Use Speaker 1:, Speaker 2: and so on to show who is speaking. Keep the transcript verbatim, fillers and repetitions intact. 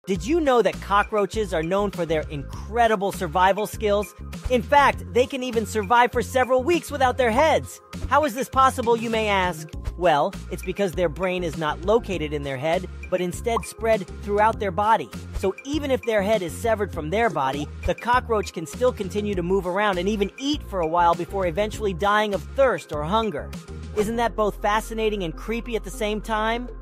Speaker 1: Did you know that cockroaches are known for their incredible survival skills? In fact, they can even survive for several weeks without their heads. How is this possible, you may ask? Well, it's because their brain is not located in their head, but instead spread throughout their body. So even if their head is severed from their body, the cockroach can still continue to move around and even eat for a while before eventually dying of thirst or hunger. Isn't that both fascinating and creepy at the same time?